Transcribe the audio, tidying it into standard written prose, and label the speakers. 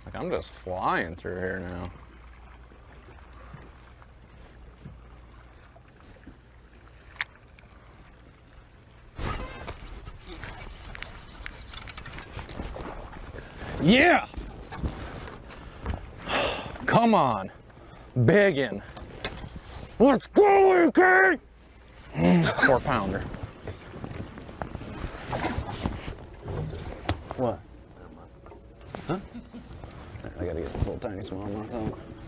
Speaker 1: Like, I'm just flying through here now. Yeah! Come on. Biggin. Let's go, AK! 4 pounder. What? Huh? I gotta get this little tiny smallmouth out.